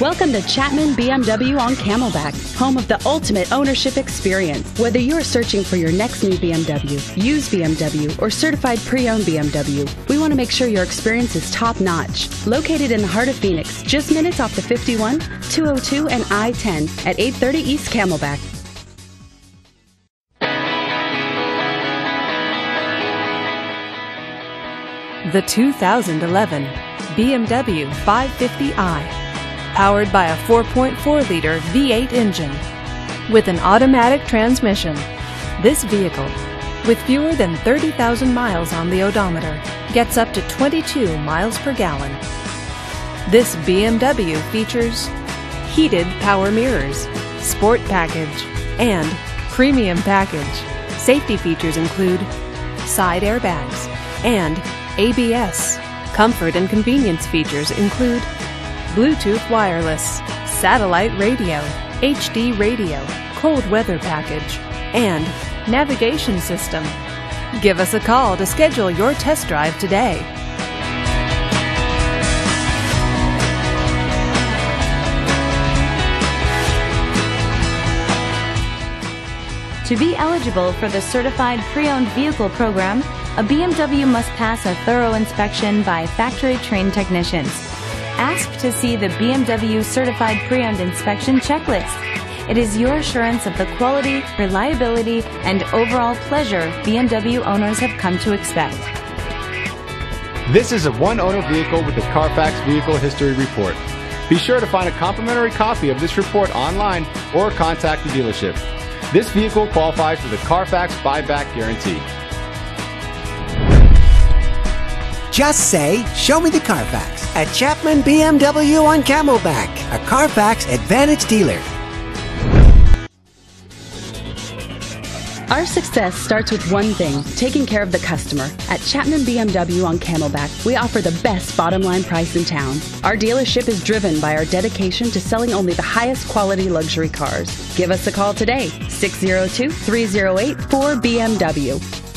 Welcome to Chapman BMW on Camelback, home of the ultimate ownership experience. Whether you're searching for your next new BMW, used BMW, or certified pre-owned BMW, we want to make sure your experience is top-notch. Located in the heart of Phoenix, just minutes off the 51, 202, and I-10 at 830 East Camelback. The 2011 BMW 550i. Powered by a 4.4-liter V8 engine with an automatic transmission. This vehicle, with fewer than 30,000 miles on the odometer, gets up to 22 miles per gallon. This BMW features heated power mirrors, sport package, and premium package. Safety features include side airbags and ABS. Comfort and convenience features include Bluetooth wireless, satellite radio, HD radio, cold weather package, and navigation system. Give us a call to schedule your test drive today. To be eligible for the Certified Pre-Owned Vehicle Program, a BMW must pass a thorough inspection by factory-trained technicians. Ask to see the BMW Certified Pre-Owned Inspection Checklist. It is your assurance of the quality, reliability, and overall pleasure BMW owners have come to expect. This is a one-owner vehicle with the Carfax Vehicle History Report. Be sure to find a complimentary copy of this report online or contact the dealership. This vehicle qualifies for the Carfax Buyback Guarantee. Just say, "Show me the Carfax" at Chapman BMW on Camelback, a Carfax Advantage dealer. Our success starts with one thing, taking care of the customer. At Chapman BMW on Camelback, we offer the best bottom line price in town. Our dealership is driven by our dedication to selling only the highest quality luxury cars. Give us a call today, 602-308-4BMW.